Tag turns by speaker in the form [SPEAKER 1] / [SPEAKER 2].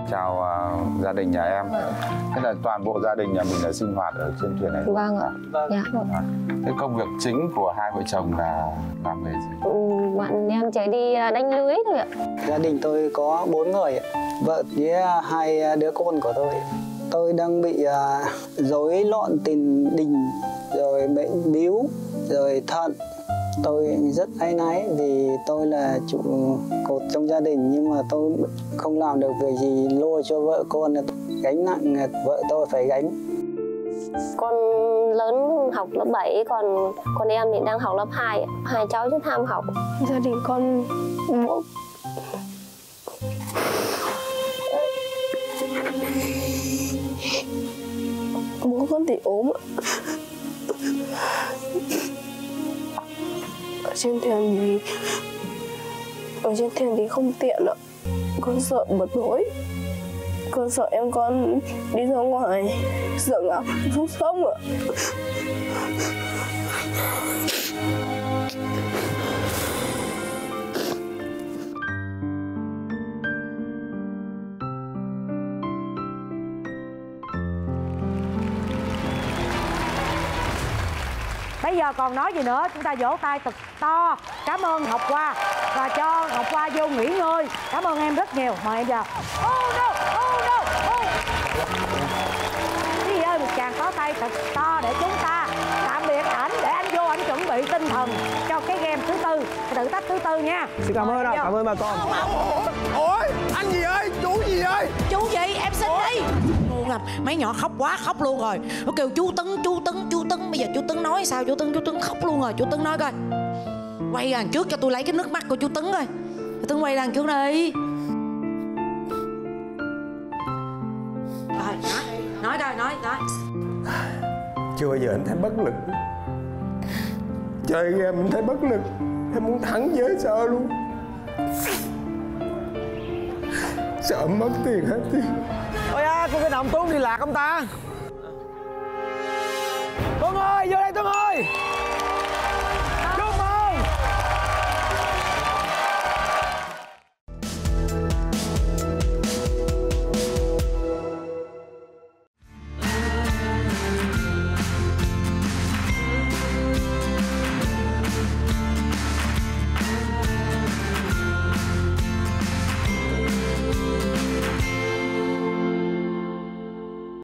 [SPEAKER 1] chào gia đình nhà em. Thế là toàn bộ gia đình nhà mình là sinh hoạt ở trên thuyền này.
[SPEAKER 2] Vâng ạ. Dạ.
[SPEAKER 1] Thế công việc chính của hai vợ chồng là làm nghề gì?
[SPEAKER 2] Bạn em chạy đi đánh lưới thôi ạ.
[SPEAKER 3] Gia đình tôi có 4 người, vợ với 2 đứa con của tôi. Tôi đang bị rối loạn tiền đình, rồi bệnh bíu, rồi thận. Tôi rất áy náy vì tôi là trụ cột trong gia đình, nhưng mà tôi không làm được việc gì lo cho vợ con, gánh nặng vợ tôi phải gánh.
[SPEAKER 2] Con lớn học lớp 7, còn con em thì đang học lớp 2. Hai cháu rất ham học. Gia đình con bố con thì ốm. Ở trên thuyền thì không tiện ạ. Con sợ bật lối. Con sợ em con đi ra ngoài, sợ ngã xuống sông ạ.
[SPEAKER 4] Bây giờ còn nói gì nữa, chúng ta vỗ tay thật to. Cảm ơn Ngọc Hoa và cho Ngọc Hoa vô nghỉ ngơi. Cảm ơn em rất nhiều. Mời em vào. Quý vị ơi, một tràng pháo tay thật to để chúng ta tạm biệt ảnh, để anh vô anh chuẩn bị tinh thần cho cái game thứ tư, thử thách thứ tư nha.
[SPEAKER 5] Xin cảm ơn ạ, cảm ơn bà con.
[SPEAKER 6] Ôi, anh gì ơi, chú gì ơi?
[SPEAKER 7] Chú gì, em xin đi. Mấy nhỏ khóc quá khóc luôn rồi. Nó kêu chú Tấn. Bây giờ chú Tấn nói sao? Chú Tấn khóc luôn rồi. Chú Tấn nói coi, quay ra trước cho tôi lấy cái nước mắt của chú Tấn coi. Chú Tấn quay ra trước đi. Rồi, nói coi, nói.
[SPEAKER 5] Chưa bao giờ em thấy bất lực. Chơi game em thấy bất lực. Em muốn thắng với sợ luôn. Sợ mất tiền hết tiền.
[SPEAKER 6] Ôi à, có cái nào Tuấn đi lạc không ta? Tuấn ơi, vô đây Tuấn ơi.